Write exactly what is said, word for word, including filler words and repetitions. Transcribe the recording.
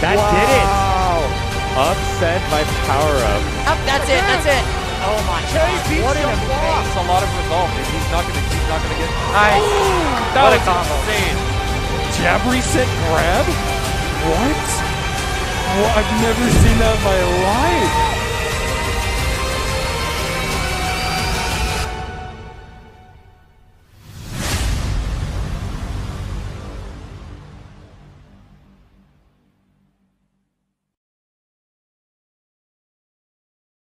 That wow. did it. Upset by power-up. Oh, that's it, that's it. Oh my god. What an amazing. It's a lot of resolve. He's not gonna he's not gonna get Nice. that What a was combo. insane. Jab reset grab? What? Well, I've never seen that in my life.